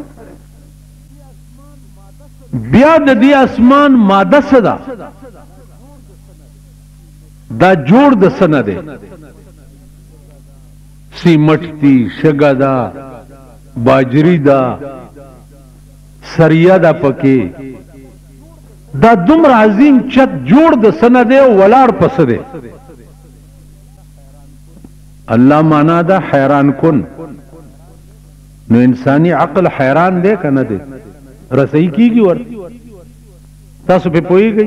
بیا د دې اسمان ماده څه ده دا جوړ د څه نه دی سیمټ دی شګه ده باجری ده سریه ده پکې دا دومره عظیم چت جوړ د څه نه دی ولاړ په څه دی الله معنا ده حیران کن نو انسانی عقل حیران دی که نه دی رسائی کیږي ورته تاسو په پوهیږئ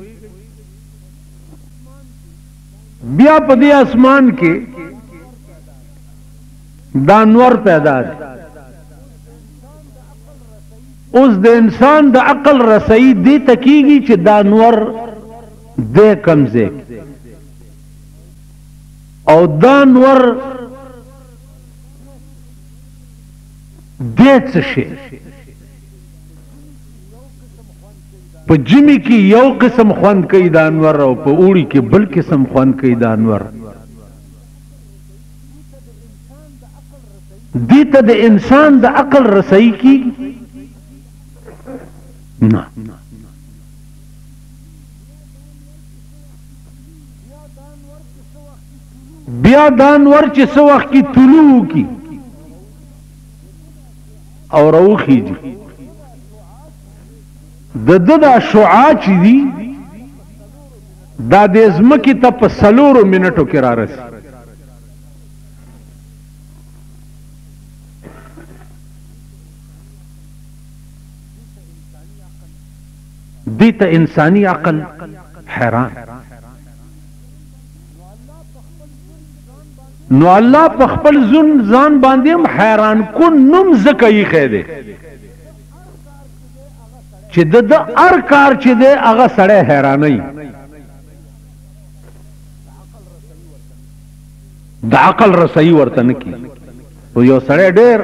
بیا په دې اسمان کې دا انور پیدا دی اوس د انسان د عقل رسائی دې ته کیږي چې دا انور دې کم ځای او دا انور دې څه شی په جمی کې یو قسم خوند کوي دا انور او په اوړي کې بل قسم خوند کوي دا انور دې ته د انسان د عقل رسائی کیږي نه بیا دا انور چې څه وخت کې طلوع وکړي او راوخیږي د ده دا شعاع چې دي دا د ځمکې ته په څلورو منټو کې رارسي دې ته انسانی عقل حیران نو الله په خپل ځان باندې هم حیران کن نوم ځکه ایښی دی چې د ده هر کار چې دی هغه سړی حیرانوي د عقل رسائی ورته نه کیږي خو یو سړی ډېر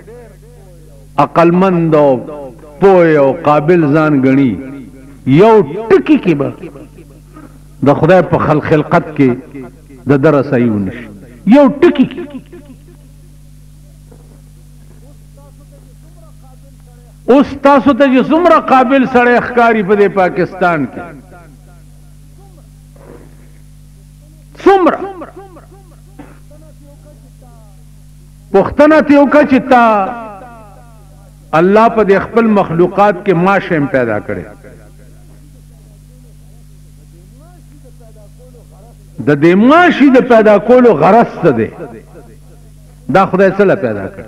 عقلمند او پوه او قابل ځان ګڼي یو ټکی کې به د خدای په خلقت کې د ده رسائی ونشي یو ټکی کې اوس تاسو ته چې څومره قابل سړی ښکاري په دې پاکستان کې څومره پوښتنه ترې وکړه چې تا الله په دې خپل مخلوقات کې ماش هم پیدا کړی د دې ماشي د پیدا کولو غرض څه دی دا خدای څه له پیدا کړ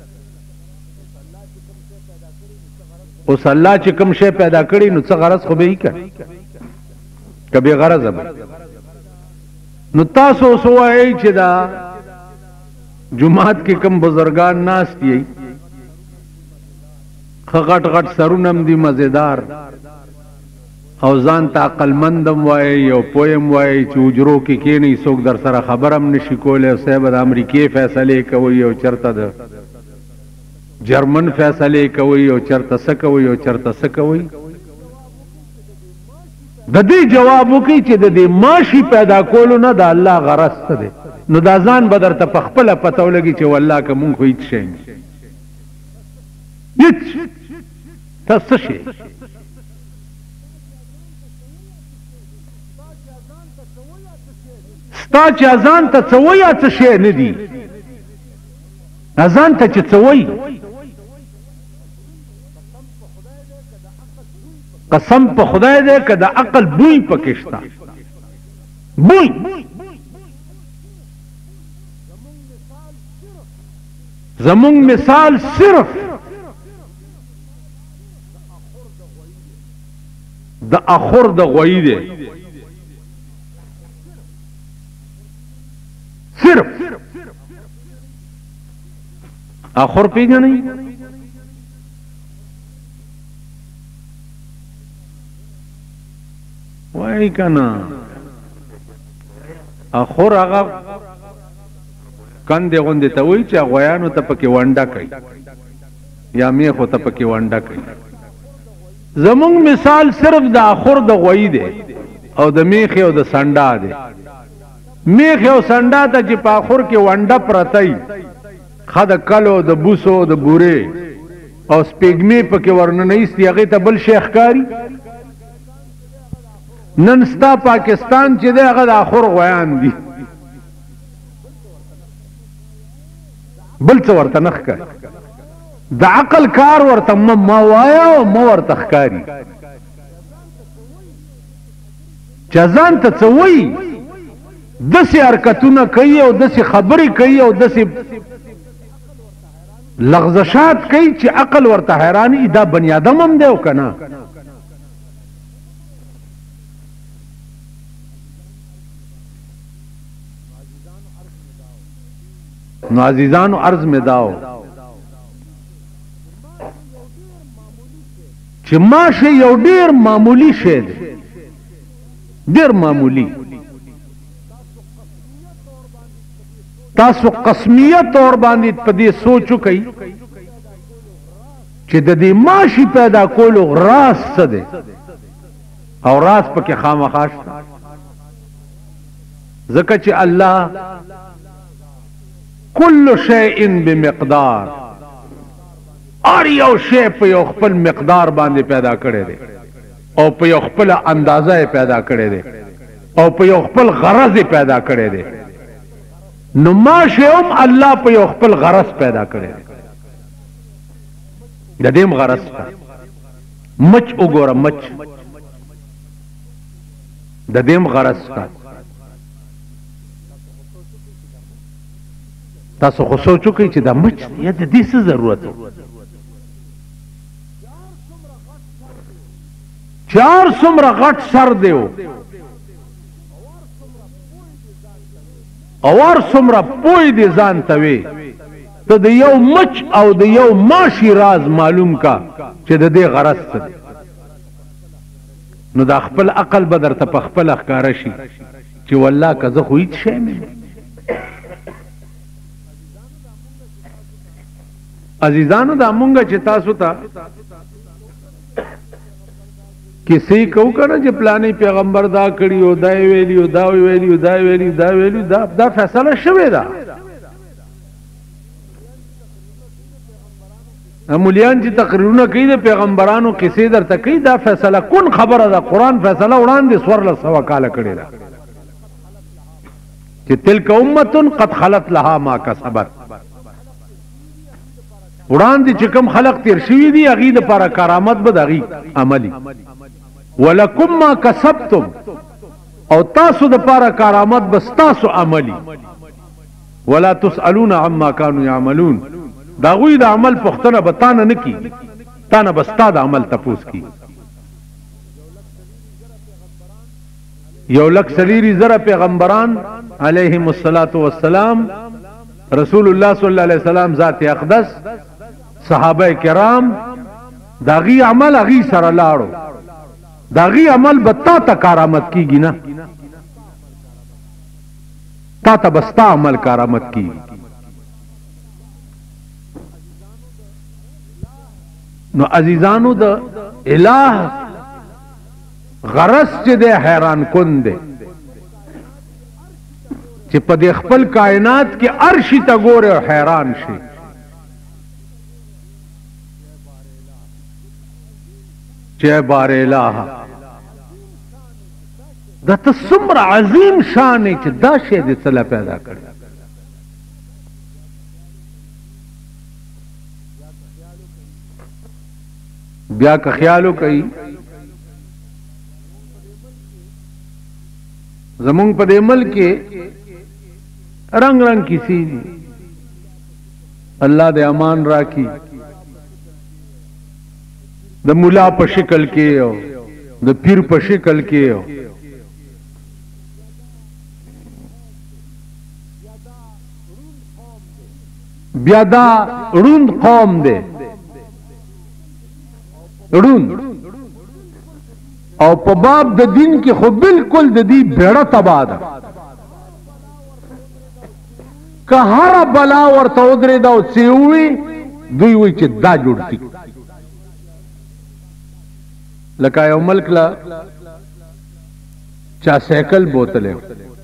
اوس الله چې کوم شی پیدا کړي نو څه غرض خو به یې کړ که بې غرضه به نو تاسو اوس ووایئ چې دا جومات کې کوم بزرګان ناست یئ ښه غټ غټ سرونه هم دي مزېدار او ځان ته عقلمندم وایي او پویم وایي چې حجرو کې کښېنئ څوک در سره خبره هم نشي کولی او صاحب د امریکې فیصلې کوئ او چېرته د جرمن فیصلې کوئ او چېرته څه کوئ او چېرته څه کوئ د دې جواب وکړئ چې د دې ماشي پیدا کولو نه د الله غرض څه دی نو دا ځان به درته په خپله پته ولګي چې والله که مونږ خو هېڅ شی هېڅ ته څه شی ستا چې اذان ته څه وایي څه شی نه دي اذان ته چې څه وایي قسم په خدای دی که د عقل بوی پکې شته بوی زمونږ مثال صرف د اخور د غوی دی صرف اخور پیژنئ وای کنا اخور هغه کندې غوندې ته وایي چې غویانو ته پکې ونډه کوي یا میخو ته پکې ونډه کوي زمونږ مثال صرف د اخور د غوی دی او د میخې او د سنډا دی میخې او سنډا ته چې په اخور کې ونډه پرتی ښه د کلو د بوسو د بورې او سپېږمې پکې ورننیستي هغې ته بل شی ښکاري نن ستا پاکستان چې دی هغه د اخور غویان دي بل څه ورته نه ښکاري د عقل کار ورته مه وایه او مه ورته ښکاري چې ځان ته څه وایي داسې حرکتونه کوي او داسې خبرې کوي او داسې لغزشات کوي چې عقل ورته حیراني دا بني ادم هم دی او که نه نو عزیزانو عرض می داو چې ماشه یو ډیر معمولی شی دی ډیر معمولی تاسو قسمیت طور باندې په دې سوچ وکئ چې د دې ماشي پیدا کولو راز څه دی او راز پکې خامخا شته ځکه چې الله کل شیء بمقدار هر یو شی په یو خپل مقدار باندې پیدا کړی دی او په یو خپل اندازه پیدا کړی دی او په یو خپل غرض پیدا کړی دی نو ماشه هم الله په یو خپل غرض پیدا کړی دی د دې غرض ته مچ وګوره مچ د دې غرض ته تاسو خو سوچ وکئ چې دا مچ یا د دې څه ضرورت و چار څومره غټ سر دی او هر څومره پوی دی ځان ته وي ته د یو مچ او د یو ماشي راز معلوم کا چې د دې غرض څه دی نو دا خپل عقل به درته په خپله ښکاره شي چې والله که زه خو هېڅ شی مې عزیزانو دا مونږه چې تاسو ته کسی کو کنه چې پلانې پیغمبر دا کړي او دا ویلی او دا ویلی او دا ویلی دا ویلی دا دا فیصله شوې ده مولیان چې تقریرونه کوي د پیغمبرانو کیسې درته کوي دا فیصله کون خبره ده قرآن فیصله وړاندې څوارلس سوه کاله کړې ده چې تلک امة قد خلت لها ما کسبت وړاندې چې کوم خلق تیر شوي دي هغې دپاره کرامت به د هغې عملي ولکم ما کسبتم او تاسو دپاره کرامت به ستاسو عملي ولا تسألون عما كانوا يعملون د هغوی د عمل پوښتنه به تا نه نه کېږي تا نه به ستا د عمل تپوس کېږي یو لک څلېري زره پیغمبران علیهم الصلاة والسلام رسول الله صلی الله علیه وسلم ذات اقدس صحابه کرام دا غي عمل غي سره لاړو دا غي عمل به تا ته کرامت کیږي نه تا ته بستا عمل کرامت کیږي نو عزیزانو د الہ غرض چې د حیران کن دی چې په دې خپل کائنات کې ارشي ته ګوره او حیران شي چې بار الہ دا ته څومره عظیم شان چې دا شی دې څه پیدا کړی. بیا که خیال وکړئ زمونږ په دې ملک کې رنگ رنگ کسی دي. الله دې امان راکړي. د مولا په شکل کې او د پیر په شکل کې او بیا دا روند قوم دی، روند او په باب د دین کې خو بالکل د دې بیړه تباہ ده. که هر بلا ورته ودرېده او څه ووي دوی وایي چې دا جوړ دي. لکه یو ملک له چا سایکل بوتلی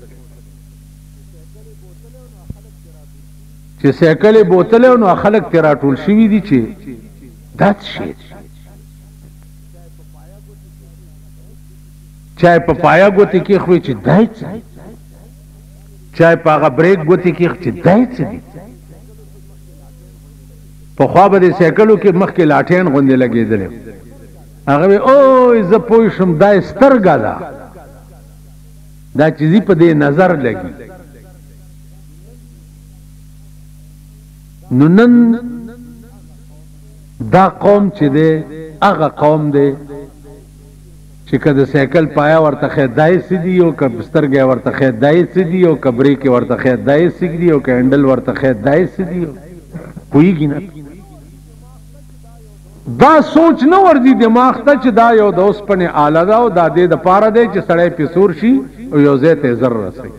چې سایکل یې بوتلی نو خلک ترې راټول شوي دي چې دا څه شی دی. چای په پایا ګوتې کېښوي چې دا یې څه دی، چای په هغه بریک ګوتې کېښ چې دا یې څه دی. پخوا به دې سایکلو کې مخکې لاټین غوندې لګېدلی، هغه وی او زه پوه شم دا سترګه ده، دا چیزی په دې نظر لګي. نو نن دا قوم چې دی هغه قوم دی چې که د سایکل پایا ورته خیر دای څه دي او که سترګې ورته خیر دای څه دي او که بریک ورته خیر دای څه دي او که هینډل ورته خیر دای څه دي، پوهېږي نه. دا سوچ نه ورځي دماغ ته چې دا یو د اوسپنې آله ده او دا دې دپاره دی چې سړی پې سور شي او یو ځای ته زر رسوي.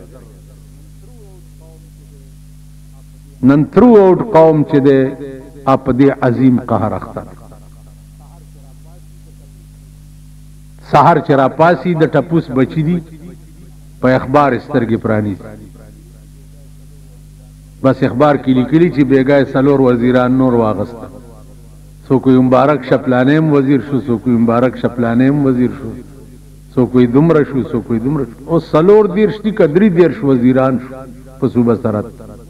نن تھرو آؤٹ قوم چې دی په دې عظیم قهر اخته ده. سحر چې راپاسي د ټپوس بچي دي په اخبار سترګې پرانیزي، بس اخبار کې لیکلي چې بیګای څلور وزیران نور واغسته، سو کوئی مبارک شپلانیم وزیر شو، سو کوئی مبارک شپلانیم وزیر شو، سو کوئی دومره شو، سو کوئی دومره شو. او څلور دیرش دي که درې دیرش وزیران شو په صوبه سرحد.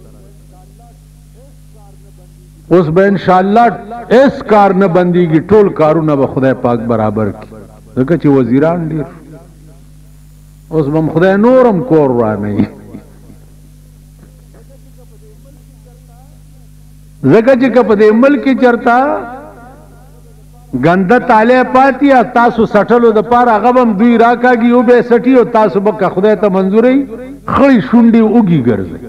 اوس به انشاءالله اس کار نه بندیږي، ټول کارونه به خدای پاک برابر کړي ځکه چې وزیران ډیر شو. اوس به خدای نورم کور رانهی ځکه چې که په دې ملک کې چرته ګنده تالی پاتې یا تاسو سټلو دپاره هغه به هم دوی راکاږي او به یې سټي او تاسو به که خدای ته منظورئ خړې شونډې اوږي ګرځئ.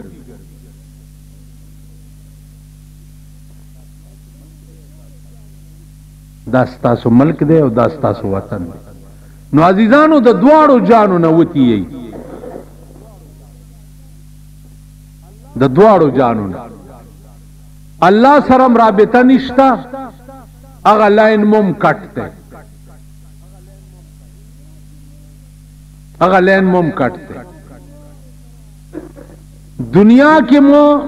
دا ستاسو ملک دی او دا ستاسو وطن دی. نو عزیزانو د دواړو جانو نه وتیئ، د دواړو جانو نه. الله سره هم رابطه نشته، هغه لاین مم کټ دی، هغه لاین مم کټ دی. دنیا کې مو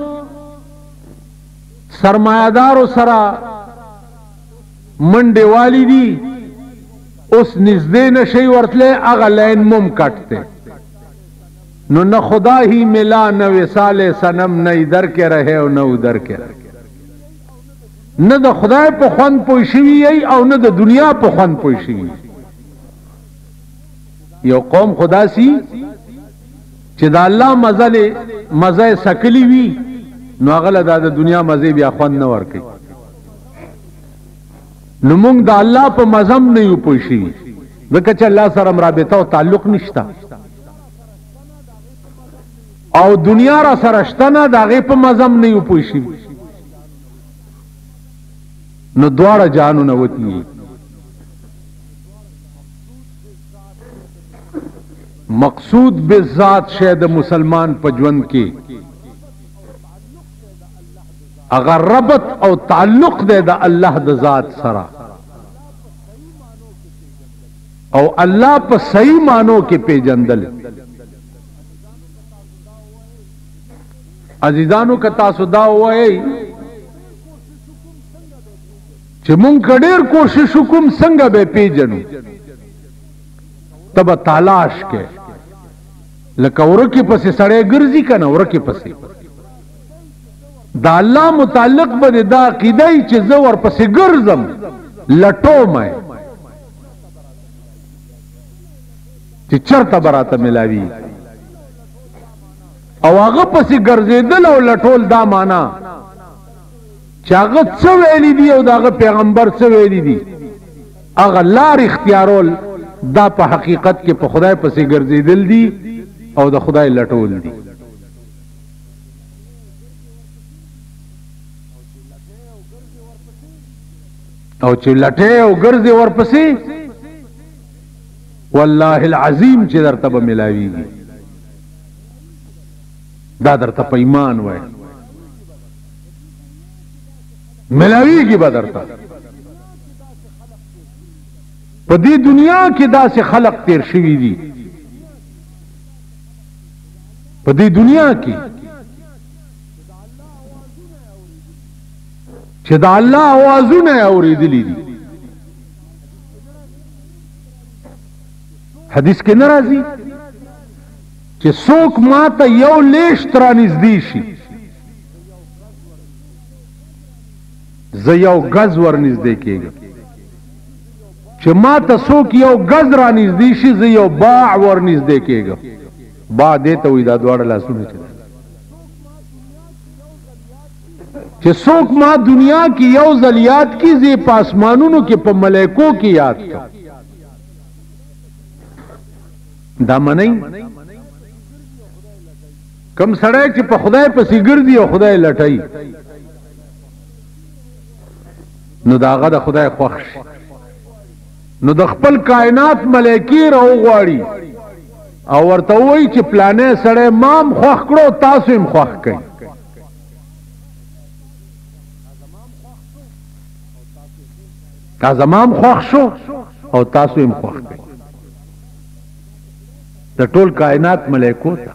سرمایه‌دارو سره منډې والی دي، اوس نږدې نشئ ورتلی، هغه لاین مم کټ دی. نو نہ خدا ہی ملا نہ وصال صنم، نہ ادھر کے رہے او نہ ادھر کے رہے. نہ د خدای په خوند پوه شوي یی او نه د دنیا په خوند پوه شوي. یو قوم خدا سی چې د الله مزه مزه سکلی وي نو هغه له د دنیا مزه بیا خوند نه ورکوي. نو موږ د الله په مزم نه یو پوه شوي ځکه چې الله سره رابطه او تعلق نشته او دنیا را سره شته نه، د هغې په مزم نه یو پوه شوي. نو دواړه جانونه وتي. مقصود بالذات شی د مسلمان په ژوند کې اگر ربط او تعلق دی د الله د ذات سره او الله په صحیح معنو کې پیژندل. عزیزانو که تاسو دا وایي چې مونږ که ډېر کوشش وکړو څنګه به پیژنو، ته به تلاش کې لکه ورکی پسې سړی ګرځي کنه ورکی پسې دا الله متعلق به دا عقیده چې زه ورپسې ګرځم لټوم چې چرته براته ملاوي او هغه پسې ګرځېدل او لټول دا معنا چې هغه څه ویلي دي او د هغه پیغمبر څه ویلي دي هغه لار اختیارول دا په حقیقت کې په خدای پسې ګرځېدل دي او د خدای لټول دي او چې لټې او ګرځې ورپسې والله العظیم چې درته به ملاویږي دا درته په ایمان وای ملاویږي به درته په دې دنیا کې داسې خلق تیر شوي دي په دې دنیا کې چې د الله اوازونه اورېدلي دي حدیث کې نه راځي چې څوک ماته یو لیشت رانږدې شي زه یو غز ورنږدې کېږم چې ماته څوک یو غز رانږدې شي زه یو باع ورنږدې کېږم باع دې ته وایي دا دواړه لاسونه چې چې څوک ما دنیا کې یو ځل یاد کی زی په اسمانونو کې په ملائکو کې یاد کا دا منئ کم سړی چې په خدای پسې ګرځي او خدای لټای نو دا هغه د خدای خوښ شي نو د خپل کائنات ملائکې راوغواړي او ورته وایي چې پلانې سړی مام خوښ کړو تاسو هم خوښ کړئ تا زمام خوښ شو او تاسو هم خوښ کړئ د ټول کائنات ملائکو ته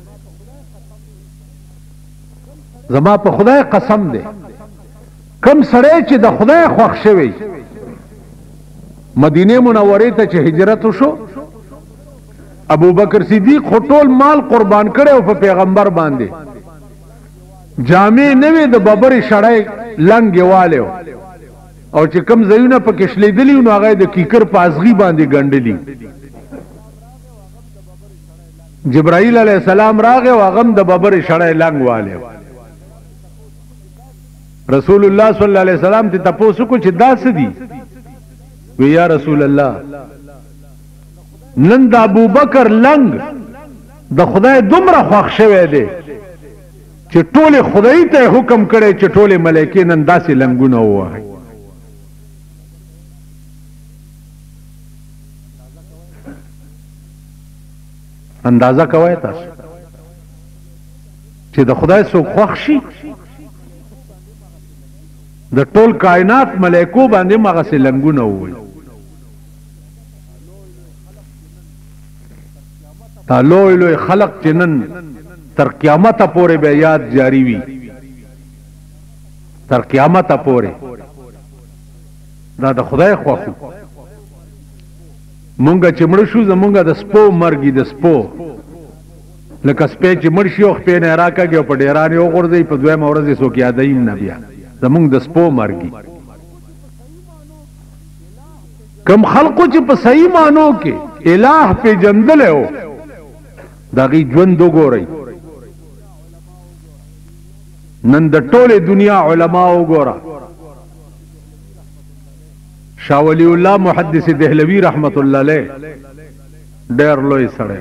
زما په خدای قسم دی کم سړی چې د خدای خوښ شوی مدینه منورې ته چې هجرت وشو ابو بکر صدیق خو ټول مال قربان کړي او په پیغمبر باندې جامع نوې د ببرې شړای لنګ والو او چې کم زیونه په کې شلیدلی نو هغه د کیکر په ازغي باندې ګنډلی جبرائیل علیہ السلام راغه او هغه د ببرې شړای لنګ والو رسول الله صلی الله علیه وسلم ته تاسو کو چې داس دي وی یا رسول الله نن د ابو بکر لنګ د خدای دومره خوښ شوی دی چې ټول خدای ته حکم کړي چې ټول ملائکې نن داسې لنګونه ووهي اندازه کوي تاسو چې د خدای څخه خوښ شي د ټول کائنات ملائکو باندې مغه سي لنګونه ووي تعالو له خلق جنن تر قیامت پورې به یاد جاری وي تر قیامت پورې دا د خدای خوښو مونږه چې مړ شو زمونږه د سپو مرګي د سپو لکه سپې چې مړ شي او خپې نه راکاږي او په ډیران یو غورځي په دویمه ورځ یې څوک یادایم نه بیا زمونږ د سپو مرګي کم خلقو چې په صحیح مانو کې الہ په جندل هو دغه ژوند وګورئ نن د ټوله دنیا علما وګورئ شاه ولی الله محدث دهلوی رحمت الله علیه ډېر لوی سړی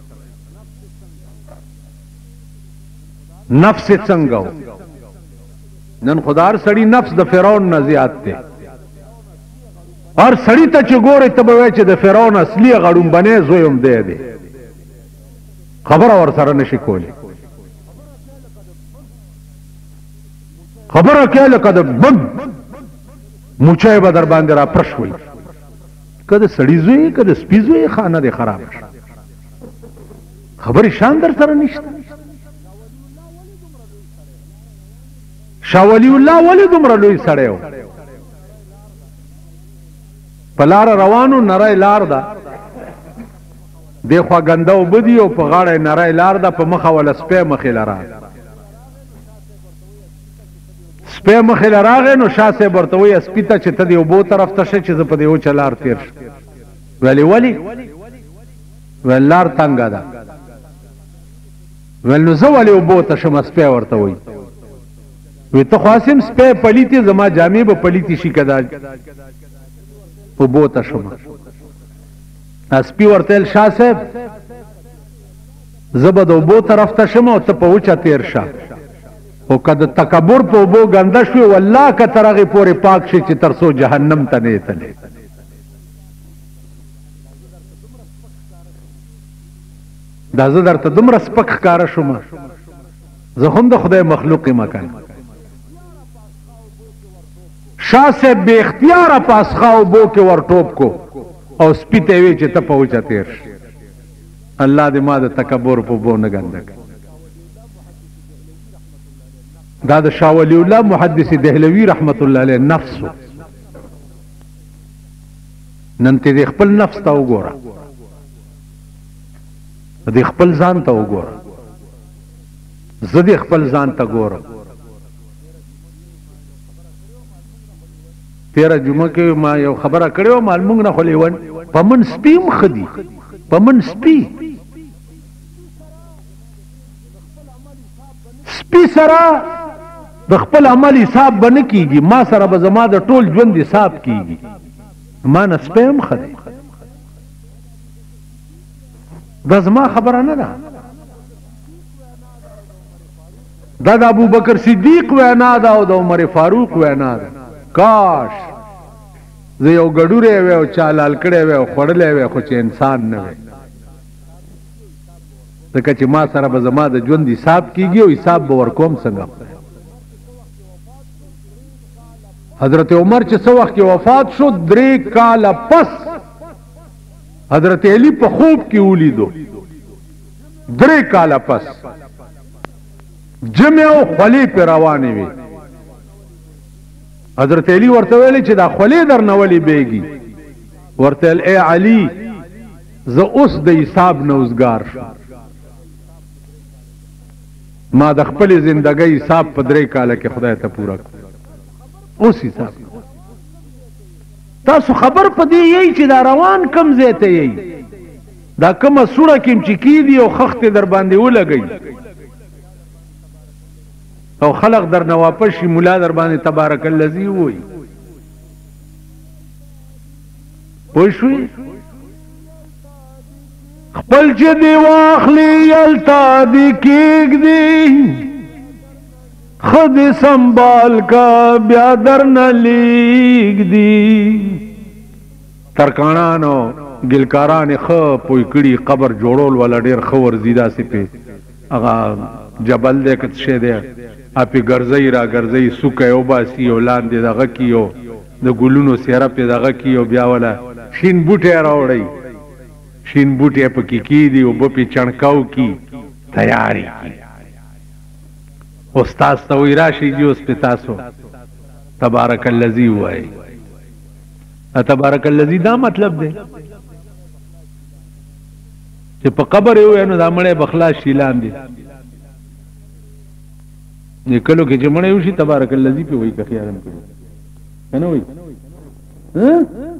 نفس څنګه نن خدار سړی نفس د فرعون نه زیات دی هر سړی ته چې ګوري ته به وایي چې د فرعون اصلي غړوم بنې زویم دی دی خبره ور سره نشي کولی خبره کې لکه د بم موچای به در باندې را پرش وي کده سړی زوی کده سپی زوی خانه دې خراب خبرې شان در سره نشته شاه ولی الله ولی دومره لوی سړی و په لار روانو نری لار ده دی خوا ګنده اوبه دي او په غاړه یې نری لار ده په مخه وله سپی مخې له راغی سپی مخې له راغی نو شاه صاحب ورته وایي سپي ته چې ته د اوبو طرف ته شه چې زه په دې وچه لار تېر شم ویلې ولې ویل لار تنګه ده ویل نو زه ولې اوبو ته شم سپی ورته وایي وی ته خو هسې هم سپی پلیتې زما جامې به پلیتې شي که دا اوبو ته شم سپي ورته ویل شاه صاحب زه به د اوبو طرف ته شم او ته په وچه تېر شه خو که د تکبر په اوبو ګنده شوې والله که تر هغې پورې پاک شي چې تر څو جهنم ته نه یې تللی دا زه درته دومره سپک ښکاره شوم زه هم د خدای مخلوق یم که شاه صاحب بې اختیاره په اسخا اوبو کې ورټوپ کو او سپي ته یې ویې چې ته په وچه تېر شي الله دې ما د تکبر په اوبو نه ګنده کړي دا د شاه ولی الله محدث دهلوي رحمت الله علیه نفس نن ته دې خپل نفس ته وګوره دې خپل ځان ته وګوره زه دې خپل ځان ته ګورم تیره جمعه کې ما یو خبره کړې وه ما لمونږ نه خو لیون په من سپي هم ښه دي په من سپي سپي سره د خپل عمل حساب به نه کېږي ما سره به زما د ټول ژوند حساب کېږي ما نه سپی هم ښه دی دا زما خبره نه ده دا د ابوبکر صدیق وینا ده او د عمر فاروق وینا ده کاش زه یو ګډوری وی او چا لال کړی وی او خوړلی وی خو چې انسان نه وی ځکه چې ما سره به زما د ژوند حساب کېږي او حساب به ورکوم څنګه حضرت عمر چې څه وخت کې وفات شو درې کاله پس حضرت علی په خوب کې ولیدو درې کاله پس جمع او خولې پې روانې وي حضرت علی ورته ویلی چې دا خولې در نه ولې بیږي ورته ویل ای علي زه اوس د حساب نه اوزګار شم ما د خپلې زندګۍ حساب په درې کاله کې خدای ته پوره کړ اوس حساب تاسو خبر په دې یی چې دا روان کم ځای ته یی دا کومه سوړه کې چې کیدي او خښتې در باندې ولګئ او خلق در نه واپس شي ملا در باندې تبارک الذی وایي پوه شوې خپل چې دې واخلي هلته دې کېږدي خود سنبال کا بیا در نه لیږدي ترکاڼانو ګلکارانې ښه پوی کړي قبر جوړول والا ډېر ښه ورځي داسې پې هغه جبل دی که څه شی دی اپې ګرځئ را ګرځئ سوکه یې وباسي او لاندې دغه کي او د ګلونو سیره پې دغه کي او بیا وله شین بوټی راوړئ شین بوټی پکې کېږدي اوبه پې چڼکاو کي تیارې کي استاد ته وایي راشئ جي اوس پې تاسو تبارک الذي ووایئ تبارک الذي دا مطلب دی چې په قبر یې ووایه نو دا مړی به خلاص شي لاندې کلو کې چې مړی وشي تبارک الذي پې وایي که خیال هم کړي که نه وایي